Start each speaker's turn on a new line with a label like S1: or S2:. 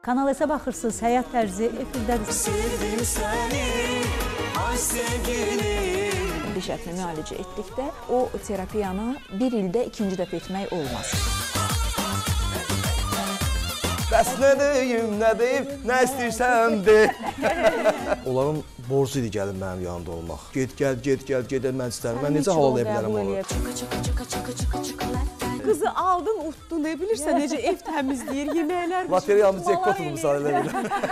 S1: Kanal S baxırsınız, həyat tərzi efirdədir.
S2: Sevdim səni, ay sevgilim.
S3: Diş ətini müalicə etdikdə o terapiyanı bir ildə ikinci dəfə etmək olmaz.
S4: Bəs nə deyim, nə istəyirsən de. Onların borcu idi gəlin mənim yanımda olmaq. Get, gəl, mən istəyirəm. Mən necə hal alaya bilərəm onu?
S5: Qızı aldın, utdun, ne bilirsən necə ev təmizləyir, yeməklər.
S4: Loteriyamız cekpot olmuş ailə.